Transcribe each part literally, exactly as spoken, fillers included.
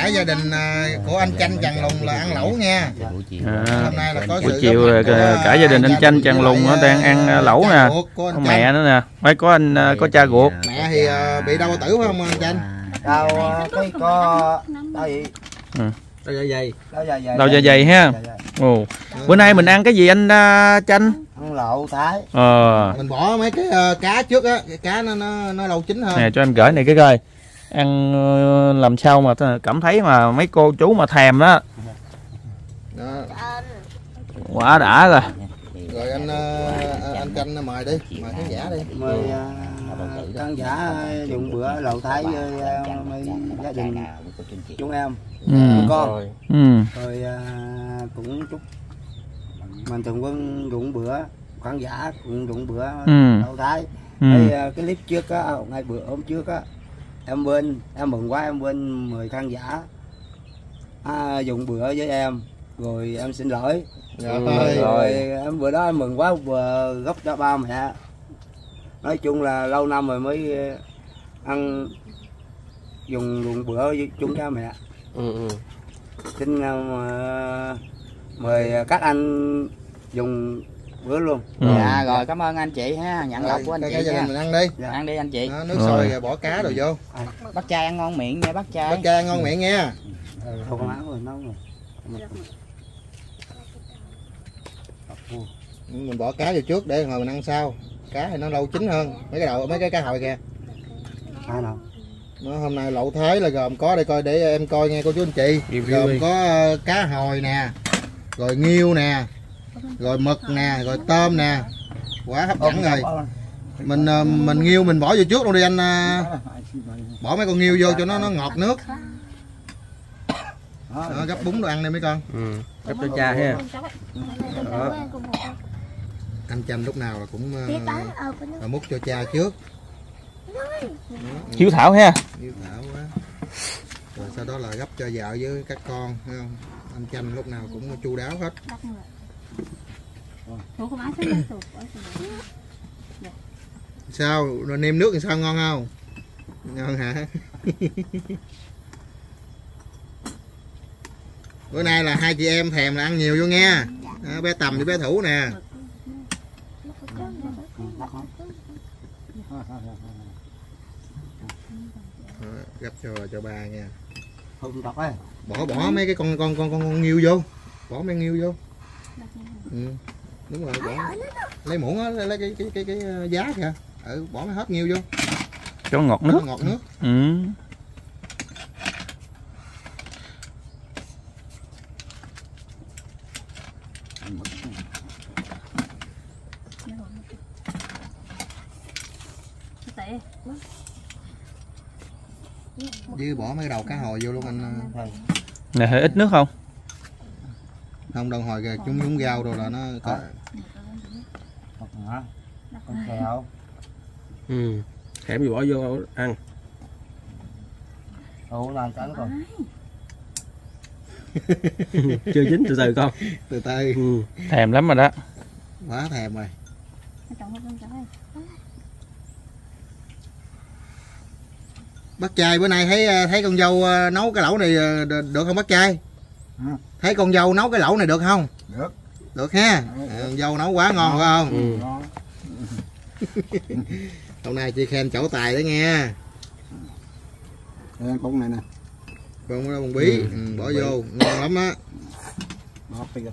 cả gia đình của anh Chanh Trần Lùng là ăn lẩu nha. À, hôm nay là có buổi sự chiều cả gia đình anh Chanh Trần Lùng nó đang ăn lẩu nè. Có mẹ nữa nè, mới có anh có cha ruột. Mẹ thì bị đau tử phải không anh Chanh? Đau cái có đau gì? Ừ. Đau dạ dày. Đau dạ dày. Đau dạ dày ha. Ồ. Bữa nay mình ăn cái gì anh uh, Chanh? Ăn lẩu Thái. Ờ. Mình bỏ mấy cái uh, cá trước á, cái cá nó nó nó lâu chín hơn. Nè cho em gửi này cái coi. Ăn uh, làm sao mà cảm thấy mà mấy cô chú mà thèm đó. Đó. Quá đã rồi. Rồi anh uh, anh Chanh mời đi, mời khán giả đi. Mời uh, khán giả dùng bữa lẩu Thái với uh, gia đình chúng em. Ừ. Con. Ừ. Rồi uh, cũng chúc mình thường quân dùng bữa khán giả cũng dùng bữa ừ. lẩu Thái. Ừ. Cái uh, clip trước á, ngày bữa hôm trước á, em bên em mừng quá em bên mời khán giả à, dùng bữa với em rồi em xin lỗi. Rồi, rồi, rồi em bữa đó em mừng quá vừa gấp cho ba mẹ, nói chung là lâu năm rồi mới ăn dùng dùng bữa với chung cha mẹ. ừ, ừ. Xin uh, mời các anh dùng bữa luôn. Ừ. Dạ rồi cảm ơn anh chị ha, nhận lộc của anh cái, chị cái gia nha. đình mình ăn đi. Dạ. Ăn đi anh chị. Đó, nước sôi rồi bỏ cá rồi vô. Bác trai ăn ngon miệng nha bác trai. Bác trai ngon miệng nha. Không áo rồi nấu rồi. Mình bỏ cá vô trước để hồi mình ăn sau. Cá thì nó lâu chín hơn. Mấy cái đầu mấy cái cá hồi kìa. Ai nào? Nó hôm nay lẩu Thái là gồm có đây coi để em coi nghe cô chú anh chị. Gồm có uh, cá hồi nè, rồi nghêu nè, rồi mực nè, rồi tôm nè. Quá hấp dẫn rồi. Mình uh, mình nghêu mình bỏ vô trước luôn đi anh. Uh, bỏ mấy con nghêu vô cho nó nó ngọt nước. Đó, gấp bún đồ ăn đi mấy con. Ừ. Gấp cho cha ha. Đó. Anh Chanh lúc nào là cũng uh, múc cho cha trước. Hiếu thảo ha. Hiếu thảo quá. Rồi sau đó là gấp cho vợ với các con, thấy không? Anh Chanh lúc nào cũng chu đáo hết. Sao? Rồi nêm nước thì sao, ngon không? Ngon hả? Bữa nay là hai chị em thèm là ăn nhiều vô nha. À, bé Tầm với bé Thủ nè. Gấp cho cho ba nha. Không đọc ấy. Bỏ bỏ mấy cái con con con con, con nghêu vô. Bỏ mấy nghêu vô. Ừ. Đúng rồi, bỏ. Lấy muỗng á, lấy cái cái cái cái giá kìa. Ừ, bỏ hết nghêu vô. Cho ngọt nước. Ngọt nước. Ừ. Với bỏ mấy đầu cá hồi vô luôn anh. Này hơi ít nước không? Không, đầu hồi kìa, chúng nhúng rau rồi là nó có. Con kẹo. Ừ. Hẻm gì bỏ vô ăn. Ủa làm cắn rồi. Chưa chín, từ từ con. Từ từ. Ừ. Thèm lắm rồi đó. Quá thèm rồi. Bác trai bữa nay thấy thấy con dâu nấu cái lẩu này được không bác trai? Ừ. Thấy con dâu nấu cái lẩu này được không? Được. Được ha. À, con dâu nấu quá ngon phải không? Ừ. Hôm nay chị khen chỗ tài đó nghe. Đây con này nè. Con đó con bí, ừ. Ừ, bỏ vô ngon lắm á. Bỏ đi rồi.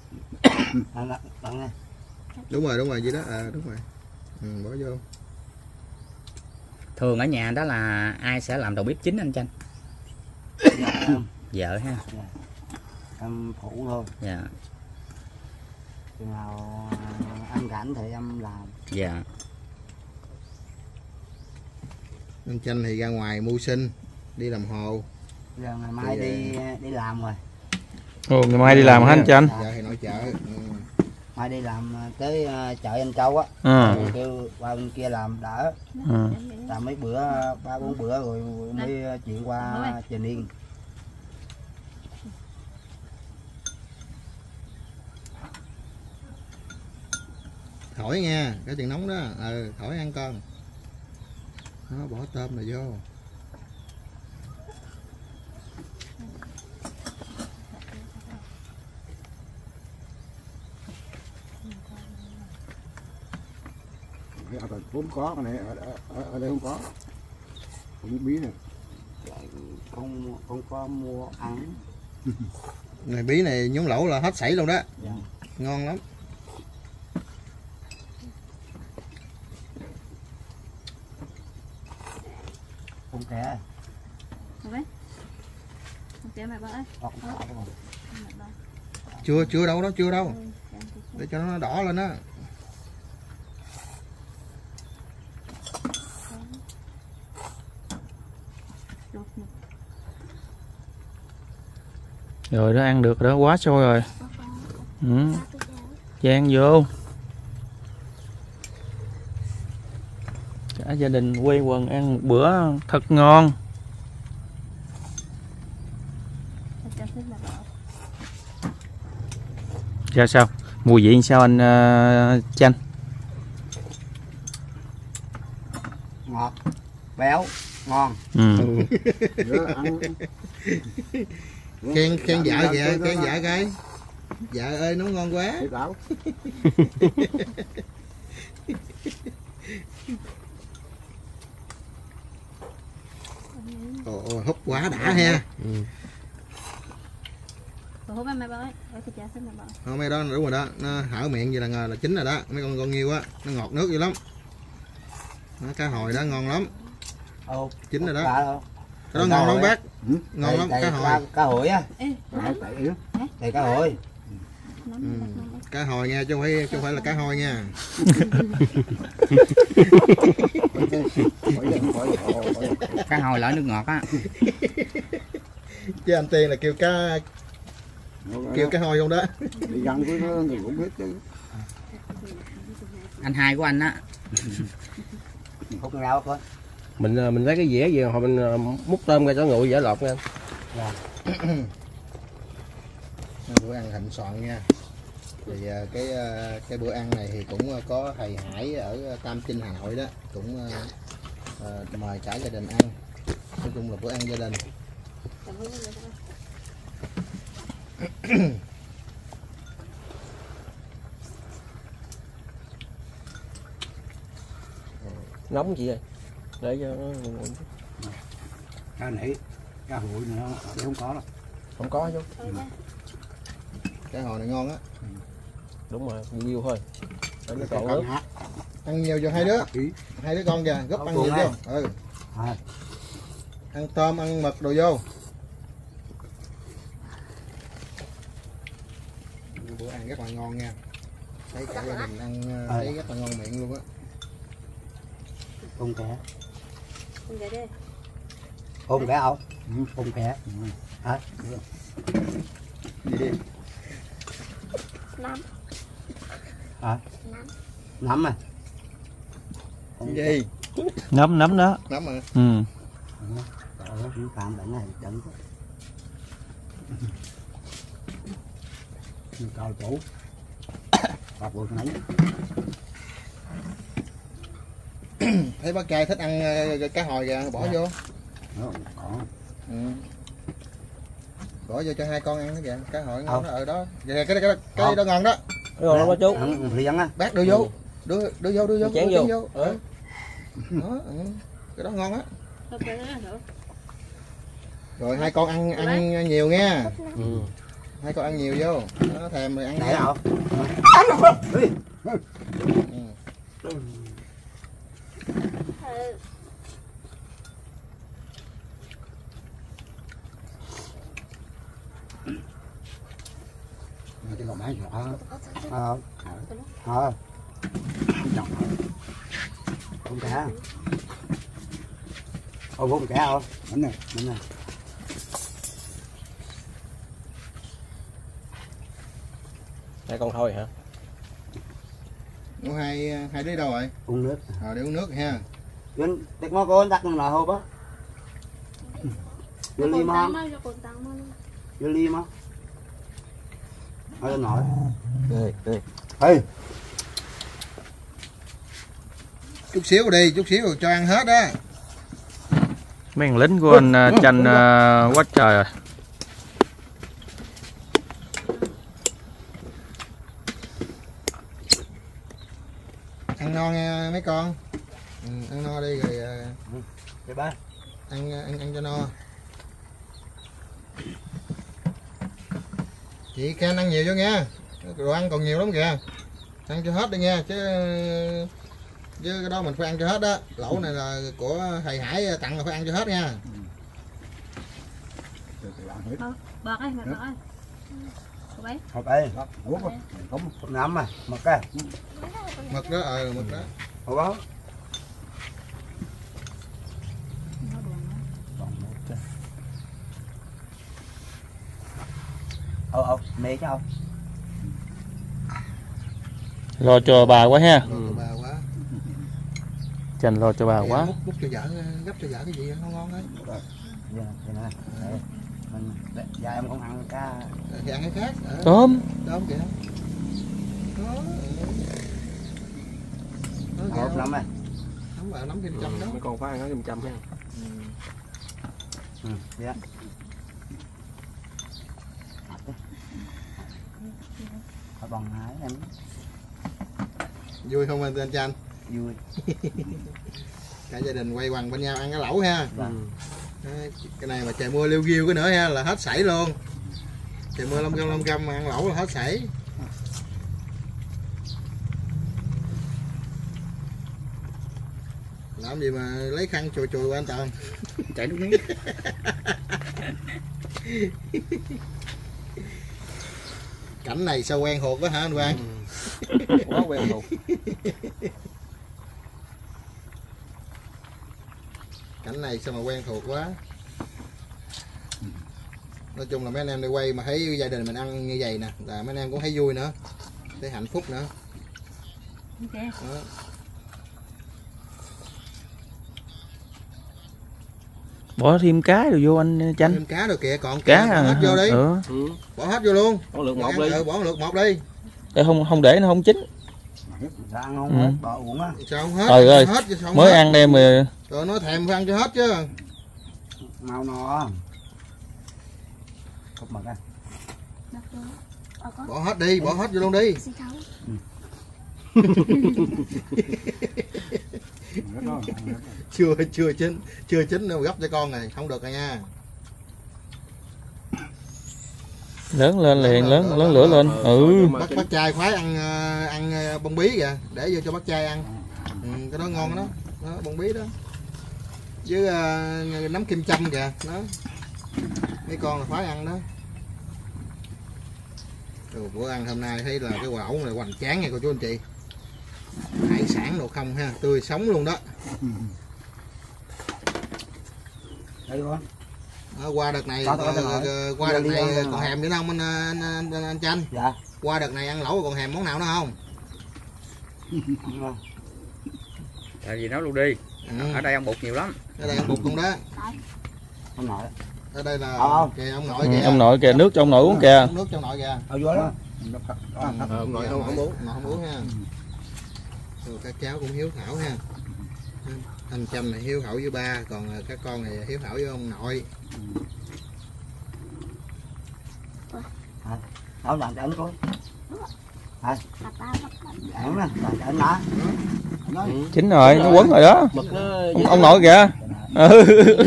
Đúng rồi, đúng rồi vậy đó, à đúng rồi. Ừ, bỏ vô. Thường ở nhà đó là ai sẽ làm đầu bếp chính anh Chanh? Vợ ha. Dạ. Em phụ thôi. Dạ. Chừng nào ăn rảnh thì em làm. Dạ. Anh Chanh thì ra ngoài mưu sinh, đi làm hồ. Giờ ngày mai thì... đi đi làm rồi. Ồ, ngày mai đi làm hả anh Chanh? Dạ thì nội chợ. Ừ. Mai đi làm tới chợ Anh Châu á. Ừ. Kêu qua bên kia làm đỡ. Ừ. Làm mấy bữa, ba bốn bữa rồi mới chuyển qua Trà Niên. Thổi nha, cái chừng nóng đó, ừ, thổi ăn con. Nó bỏ tôm này vô. ở thành phố không có, cái này ở, ở, ở đây không có, không bí này. Không không có mua ăn. Này bí này nhúng lẩu là hết sảy luôn đó. Dạ. Ngon lắm. Không kẻ. Không biết. Không kẻ mày bớt ấy. Chưa chưa đâu đó, chưa đâu. Để cho nó đỏ lên á. Rồi đó, ăn được đó, quá sôi rồi. Ừ. Chan vô. Cả gia đình quây quần ăn một bữa thật ngon. Ra sao? Mùi vị sao anh uh, Chanh? Ngọt, béo, ngon. Ừ. Khen khen vợ kìa, khen vợ cái. Vợ ơi nấu ngon quá. Ồ, ồ, hút quá đã ha. Ừ. Hút em mày bớt ấy. Không, mấy đó đúng rồi đó, nó hở miệng vậy là là chín rồi đó, mấy con con nghiêu á, nó ngọt nước dữ lắm. Nó, cá hồi đó ngon lắm. Ồ, chín rồi đó. Đó. Cái đó ngon lắm bác. Ừ. Ngon Đây, lắm, đây, cá hồi. Cá, cá hồi á. Ê, Đây cá hồi. Ừ. Cá hồi nha, chứ không phải chứ không phải là cá hồi nha. Cá hồi lõi nước ngọt á. Chứ anh Tiên là kêu cá kêu cá hồi không đó. Đi gần với nó người cũng biết chứ. Anh hai của anh á. Hút rau thôi. Mình mình lấy cái dĩa gì hồi mình múc tôm ra cho nguội dễ lọt nha. Dạ. Bữa ăn thịnh soạn nha. Thì cái cái bữa ăn này thì cũng có thầy Hải ở Tam Chinh Hà Nội đó, cũng uh, mời cả gia đình ăn. Nói chung là bữa ăn gia đình. Nóng chị ơi. Để cho nó Cá nỉ, cá hội này nó không có đâu. không có chứ. Cái hồi này ngon á. Đúng rồi, nhiều thôi. Để nó còn Còn nước. ăn nhiều cho hai đứa. Hai đứa con kìa, gấp ăn nhiều vô. Ừ. À. Ăn tôm, ăn mực đồ vô. Bữa ăn rất là ngon nha. Thấy cả gia đình ăn thấy rất là ngon miệng luôn á. Không kẻ. Không kẻ đi. Không kẻ không? Ừ, không kẻ. Hả? Gì đi? Năm. Hả? Năm. Nắm à? Gì? Nấm nấm đó. Nấm mà. Ừ. Trời ơi, cũng tạm bệnh này trận. Cao chủ. Bạc vừa nãy. Thấy bác trai thích ăn cá hồi kìa, bỏ vô. Đó, có. Ừ. Bỏ vô cho hai con ăn đó kìa, cá hồi ngon đó ở đó. Kìa, cái cái cái đó ngon đó. Cái ngon lắm đó chú. Ăn thì ăn á. Bác đưa vô. Đưa đưa vô đưa vô. Chén đưa vô. vô. Ừ. Đó, ừ. Cái đó ngon á. Không kẻ đó được. Rồi hai con ăn ăn nhiều nha. Ừ. Hai con ăn nhiều vô. Nó thèm rồi ăn. Để đâu? Ừ. Cái lò máy nhỏ. Ờ. Ờ. Không kẻ. Ồ, không kẻ không? Đúng này. Đúng này. Hai con thôi hả? Ủa, hai hai đứa đâu rồi? Uống nước. Ờ để uống nước ha. Đến tết mó con đặt là hộp á. Vô ly mó. Vô ly mó. Ở nội. Đây, đây. Ê. Chút xíu đi, chút xíu rồi cho ăn hết á. Mấy thằng lính của anh uh, Chanh uh, quá trời rồi. Ăn no nghe mấy con. Ừ, ăn no đi rồi Vậy ba. ăn ăn ăn cho no. Chị Ken ăn nhiều cho nghe, đồ ăn còn nhiều lắm kìa, ăn cho hết đi nghe chứ chứ cái đó mình phải ăn cho hết đó. Lẩu này là của thầy Hải tặng là phải ăn cho hết nha. Bật ơi, bật ơi. Đấy. Hộp đây. Ủa, không Hộp nấm à, mực cái. Mực đó, ờ mực đó. Hộp đó. Ờ ờ, mẹ cháu. Lo cho bà quá ha. Lo cho bà quá. Chành lo cho bà quá. Múc, múc cho vợ, gấp cho vợ cái gì ngon ngon đấy. Dạ, vậy nè. Mình dạ em không ăn cá. Thì ăn cái khác. Ờ. Tôm. Tôm kìa. Đó. Đó. Hộp nấm này. Nấm vào nấm kim châm đó. Mấy con phải ăn nó kim châm ha. Ừ, dạ. Ở bằng hái em. Vui không anh tên Chanh? Vui. Cả gia đình quay quần bên nhau ăn cái lẩu ha. Dạ. Đấy, cái này mà trời mưa liêu ghiêu cái nữa ha là hết sảy luôn. Trời mưa lông găm lông găm mà ăn lẩu là hết sảy. Làm gì mà lấy khăn chùi chùi qua anh Toàn. Chảy nước miếng. Cảnh này sao quen thuộc quá hả anh Quang? Ừ. Quá quen thuộc. Cảnh này sao mà quen thuộc quá. Nói chung là mấy anh em đi quay mà thấy gia đình mình ăn như vậy nè là mấy anh em cũng thấy vui nữa, thấy hạnh phúc nữa. Okay. Đó. Bỏ thêm cá rồi vô anh Chanh. Thêm cá rồi kìa, còn Cá kìa, bỏ à, hết vô đi. Ừ. Ừ. Bỏ hết vô luôn. Bỏ lượt một Ăn, đi. ừ, bỏ lượt một đi. Để không không để nó không chín. Dạ ăn không Ừ. hết, bỏ uống á. Sao không hết? Trời ơi, hết chứ sao không mới hết? ăn đem mà Rồi nó thèm phải ăn cho hết chứ. Mau no. Cốc mực á. Bỏ hết đi, bỏ hết vô luôn đi. chưa chưa chín, chưa chín đâu, gấp cho con này không được rồi nha. lớn lên liền, lớn lớn lửa lên. Ừ. Bác bác trai khoái ăn ăn bông bí kìa, để vô cho bác trai ăn. Ừ, cái đó ngon đó, đó bông bí đó. Với uh, nấm kim châm kìa, đó. Mấy con là khoái ăn đó. Rồi, bữa ăn hôm nay thấy là cái quả ổng này hoành tráng nha cô chú anh chị. Hải sản đồ không ha, tươi sống luôn đó. Đây con. Đó, qua đợt này Có, có, có, uh, có. qua đợt này Đi, đi, còn đi. hèm nữa không anh, anh, anh, anh, anh Chanh? Dạ. Qua đợt này ăn lẩu còn hèm món nào nữa không? Tại vì nó luôn đi. Ừ. Ở đây ăn bột nhiều lắm. Ở đây ăn bột luôn đó. Ông nội. Ở đây là Không. kìa ông nội Ừ, kìa. ông nội kìa, nước cho ông nội uống kìa. Nước trong nội kìa. Ở vô đó. Ờ, ông nội không không uống, nội không uống ha. Rồi các cháu cũng hiếu thảo ha. Anh Chanh này hiếu thảo với ba, còn các con này hiếu thảo với ông nội. Đâu làm cho anh coi. Đây. Ăn nè, làm cho anh đã. Chín rồi, nó quấn rồi đó. Mực nó Ông, ông nội kìa. Ừ.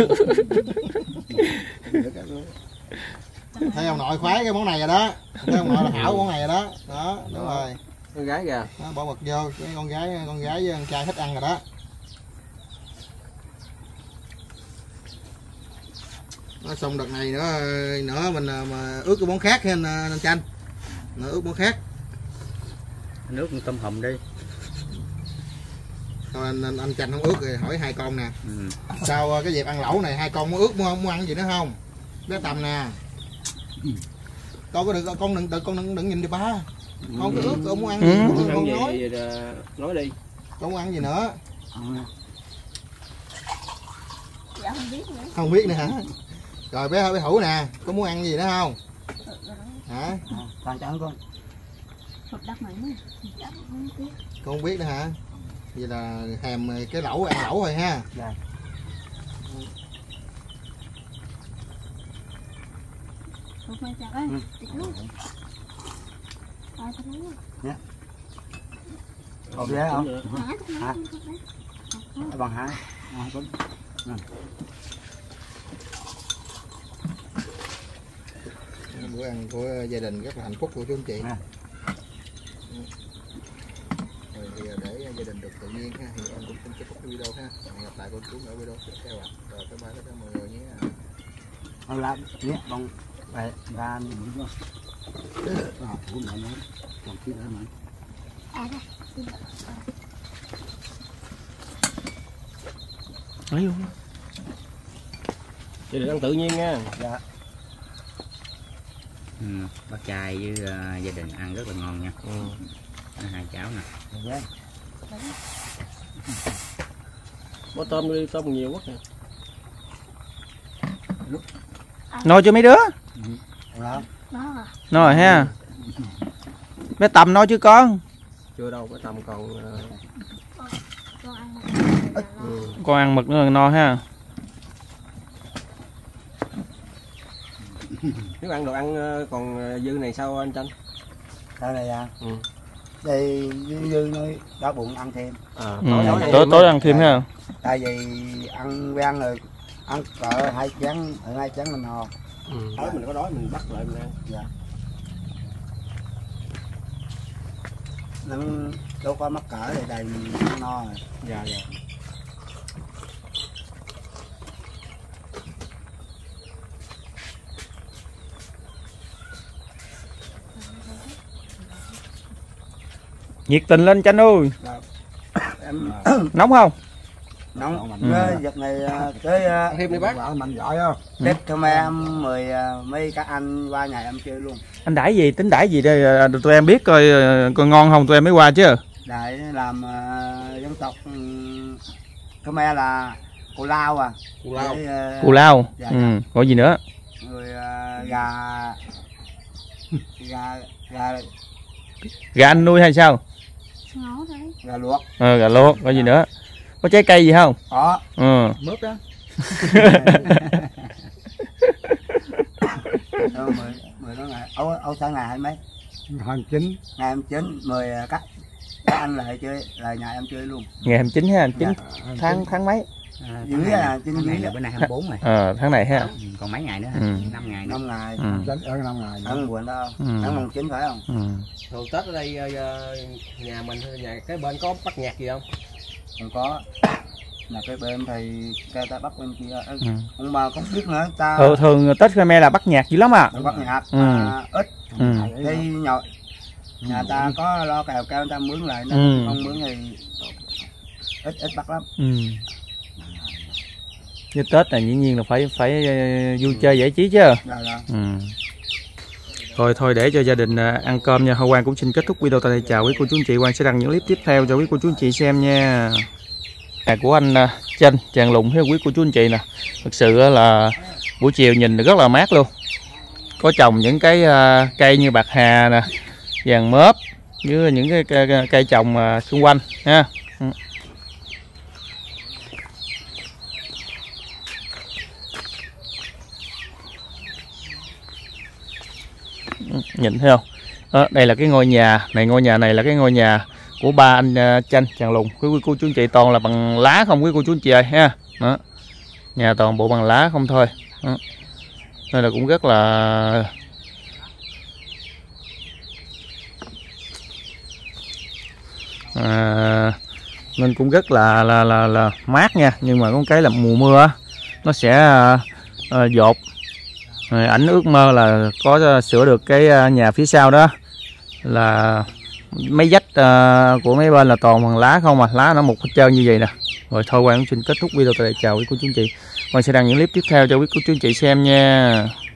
Thấy ông nội khoái cái món này rồi đó. Thấy ông nội là hảo món này rồi đó. Đó, đúng rồi. con gái kìa. Đó, bỏ mực vô, cái con gái con gái với con trai thích ăn rồi đó. Nó xong đợt này nữa nữa mình mà ướt cái món khác ha anh, anh Chanh. Nó ướt món khác. Nước con tôm hùm đi. Thôi anh, anh, anh Chanh không ướt thì hỏi hai con nè. Ừ. Sau cái dịp ăn lẩu này hai con muốn ướt muốn không muốn ăn gì nữa không? Bé Tầm nè. Con có được con đừng, đừng con đừng, đừng nhìn đi ba. Con có ướt con muốn ăn gì? Ừ. Con, Ăn con gì nói. thì, uh, nói đi. Con muốn ăn gì nữa? Dạ không biết nữa. Không biết nữa hả? Rồi bé bé Hữu nè, có muốn ăn gì nữa không? Hả? Con cho ăn con. Hộp đất này nữa. Đất không biết. Con không biết nữa hả? Vậy là thèm cái lẩu ăn lẩu rồi ha. Dạ. Hộp mai chặt ơi. Tiệt luôn. Ai thật lắm. Dạ. Hộp vé không? Hả? Bằng hai. Bữa ăn của gia đình rất là hạnh phúc của chú anh chị. À. Rồi thì để gia đình được tự nhiên ha, thì em cũng xin kết thúc video ha. Hẹn gặp lại cô chú ở video tiếp theo ạ. Rồi bye bye tất cả mọi người nhé. Ông làm nhé, bông về ra những cái À, cũng nói nói. Còn khi đó mà. Lấy luôn. Chị đừng ăn tự nhiên nha. dạ. Ừ, bác trai với uh, gia đình ăn rất là ngon nha. Ừ. Hai cháu nè. Dạ. Có tôm đi, tôm nhiều quá kìa. Nói cho mấy đứa. Đó. Nói rồi ha. Bé Tầm nói chứ con. Chưa đâu, cái tầm còn uh... ừ. Con ăn mực nữa là no ha. Nếu ăn đồ ăn còn dư này sao anh Chanh? Sao này à? Ừ. Đây dư, dư nói đói bụng ăn thêm. À, Ừ, tối, tối, tối tối ăn thêm ha. Tại vì ăn quen rồi, ăn cỡ hai chén, ở hai chén là no. ừ. Tối mình có đói mình bắt lại mình ăn. Dạ. Nó đâu có mắc cỡ thì đầy mình ăn no rồi. Dạ dạ. Nhiệt tình lên Chanh ơi. Em Nóng không? nóng Ừ. cái giật này tới Thêm đi bác. Vợ mạnh giỏi không? Tết Khmer em mời mấy các anh qua nhà em chơi luôn. Anh đãi gì, tính đãi gì đây tụi em biết coi coi ngon không tụi em mới qua chứ. Để làm uh, dân tộc um, Khmer là cù lao à. Cù lao. Để, uh, Cù lao. dạ, Ừ, dạ. gọi gì nữa? Rồi uh, gà gà gà Gà anh nuôi hay sao? Ngấu đấy. gà luộc. Ờ, gà luộc, gọi gì nữa? Có trái cây gì không? Có. Ừ. Mướp đó. Ờ, mười mười đó ngày ấu ấu sáng ngày hai mấy? Hành chính. Ngày em chín mười các các anh lại chơi là nhà em chơi luôn. Ngày hai mươi chín ha, chín Hành tháng chính. tháng mấy? À, Dưới tháng này, à, trên tháng này dưới là á. bữa nay hai mươi bốn rồi. Ờ, tháng này ha. Ừ, còn mấy ngày nữa hả? Ừ. năm ngày nữa. Năm ngày. Ừ. Chính ở năm ngày. Tháng buồn đâu. Ừ. Tháng mùng chín phải không? Ừ. Thường Tết ở đây uh, nhà mình hay nhà cái bên có bắt nhạc gì không? Không có. Là cái bên thì cái ta bắt bên kia. Ừ. Ông bà không biết nữa ta. Thường, thường Tết Khmer là bắt nhạc dữ lắm à. Bắt nhạc Ừ. mà ít. Ừ. Thì nhỏ nhà ta có lo cào cao người ta mướn lại nó Ừ. không mướn thì ít ít bắt lắm. Ừ. Với Tết này dĩ nhiên là phải phải uh, vui chơi giải trí chứ. Rồi rồi. Ừ. Thôi thôi để cho gia đình uh, ăn cơm nha. Hoa Quang cũng xin kết thúc video tại đây. Chào quý cô chú anh chị. Quang sẽ đăng những clip tiếp theo cho quý cô chú anh chị xem nha. Nhà của anh uh, Chanh Tràng Lùng với quý cô chú anh chị nè. Thực sự uh, là buổi chiều nhìn rất là mát luôn. Có trồng những cái uh, cây như bạc hà nè, vàng mớp với những cái cây, cây, cây trồng uh, xung quanh ha. Ừ. Nhìn thấy không? Đó, đây là cái ngôi nhà này, ngôi nhà này là cái ngôi nhà của ba anh uh, Chanh Tràng Lùng. Quý cô chú anh chị toàn là bằng lá không quý cô chú anh chị ơi ha. Đó. Nhà toàn bộ bằng lá không thôi. Đó. Nên là cũng rất là à, nên cũng rất là là là, là mát nha. Nhưng mà có cái là mùa mưa nó sẽ uh, uh, dột. Rồi, ảnh ước mơ là có sửa được cái nhà phía sau đó là mấy vách uh, của mấy bên là toàn bằng lá không, mà lá nó mục hết trơn như vậy nè. Rồi thôi Quang cũng xin kết thúc video tại đây. Chào quý cô chú anh chị. Quang sẽ đăng những clip tiếp theo cho quý cô chú anh chị xem nha.